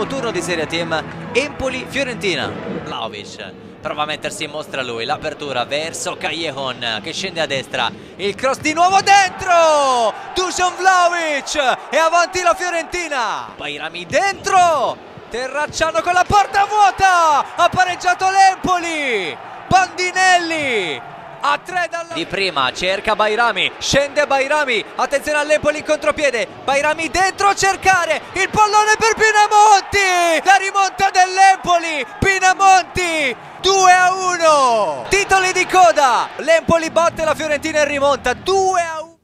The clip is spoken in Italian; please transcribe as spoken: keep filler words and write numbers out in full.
primo turno di Serie Team Empoli-Fiorentina. Vlahovic prova a mettersi in mostra lui, l'apertura verso Callejon che scende a destra, il cross di nuovo dentro, Dusan Vlahovic e avanti la Fiorentina. Bajrami dentro, Terracciano con la porta vuota, ha pareggiato l'Empoli. Bandinelli a tre dalla... di prima, cerca Bajrami, scende Bajrami, attenzione all'Empoli in contropiede, Bajrami dentro a cercare, il pallone per Pinamonti, la rimonta dell'Empoli, Pinamonti, due a uno, titoli di coda, l'Empoli batte la Fiorentina in rimonta, due a uno.